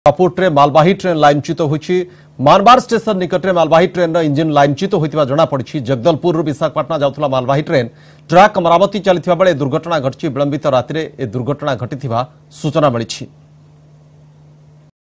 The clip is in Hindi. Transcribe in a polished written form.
रायपुर मालवाही ट्रेन लाइनच्युत होती। मानबार स्टेशन निकट में मालवाही ट्रेन इंजिन लाइनच्युत होता जमापड़ी। जगदलपुर विशाखापाटना जाउथला मालवाही ट्रेन ट्रैक मरामती चलता बेले दुर्घटना घटी। विलंबित राति दुर्घटना घटी सूचना मिली।